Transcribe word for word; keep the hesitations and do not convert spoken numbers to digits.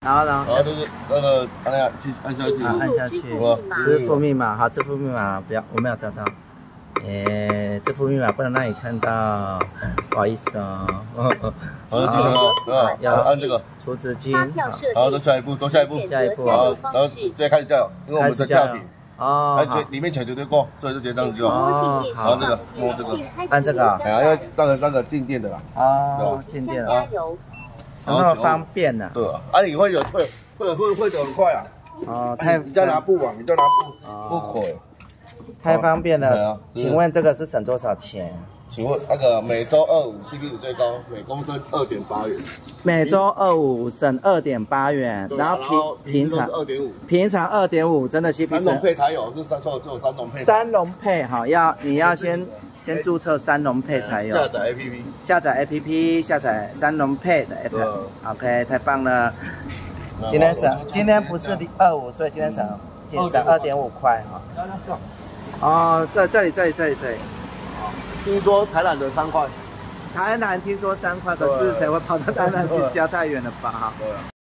然后呢？ 然后就是那个按下去，按下去， 按下去，支付密码，好，支付密码不要，我没有找到。诶，支付密码不能让你看到，不好意思哦。 好，就这个，啊，要按这个储值金， 好，再下一步，多下一步， 下一步， 然后然后直接开始加油，因为我们是跳体。 哦， 哎，里面钱绝对够，所以就直接这样子就好。 哦，好。 然后这个摸这个， 按这个。 哎呀，因为那个那个静电的啦。 哦，静电的。怎么那么方便呢？ 对啊，啊，你会有会会会会的很快啊。 哦，太。 你再拿布网，你再拿布布口。 太方便了。请问这个是省多少钱？ 请问那个每周二五 C P 值最高，每公升二点八元。 每周二五省二点八元，然后平平常二点五， 平常二点五，真的 C P 值。 三农配才有，是三错只有三农配。 三农配好，要你要先先注册三农配才有。 下载 A P P， 下载 A P P， 下载三农配的 app。OK， 太棒了。今天省，今天不是二五，所以今天省减省二点五块哈。哦，这这里这里这里这里。 听说台南的三块， 台南听说三块，可是谁会跑到台南去？加太远了吧？对啊。